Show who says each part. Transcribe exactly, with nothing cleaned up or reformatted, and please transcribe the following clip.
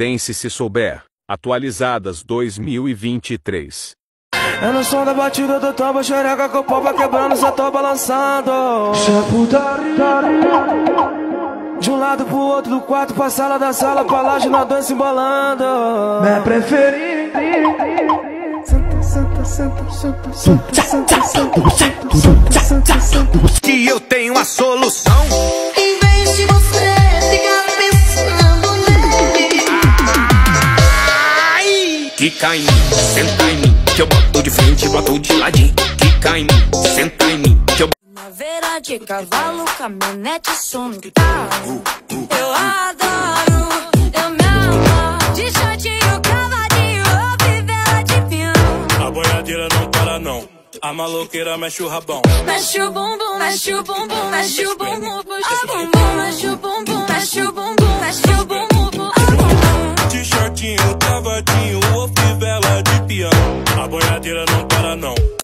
Speaker 1: pertence se souber. Atualizadas dois mil e vinte e três.
Speaker 2: É no som da batida do tambo, xereca com o pau vai quebrando, só tô balançando. Isso é putaria. De um lado pro outro do quarto, pra sala da sala, pra laje na dança embolando. Minha preferida. Senta, senta, senta, senta, senta, senta, senta, senta, senta, senta.
Speaker 3: Que eu tenho a solução.
Speaker 4: Em vez de você ficar pensando nele.
Speaker 3: Ai! Quica em mim, senta em mim, que eu boto de frente e boto de ladinho. Quica em mim, senta em mim, que eu
Speaker 4: Primavera de cavalo, caminhonete, som de carro. Eu adoro, eu me amo. De shortinho, cavadinho, ou fivela de peão.
Speaker 5: A boiadeira não para não, a maloqueira mexe o rabão.
Speaker 4: Mexe o bumbum, mexe o bumbum, mexe o bumbum, puxa o bumbum. Mexe o bumbum, mexe o bumbum, mexe o bumbum, puxa o bumbum.
Speaker 5: De shortinho, cavadinho, ou fivela de peão. A boiadeira não para não.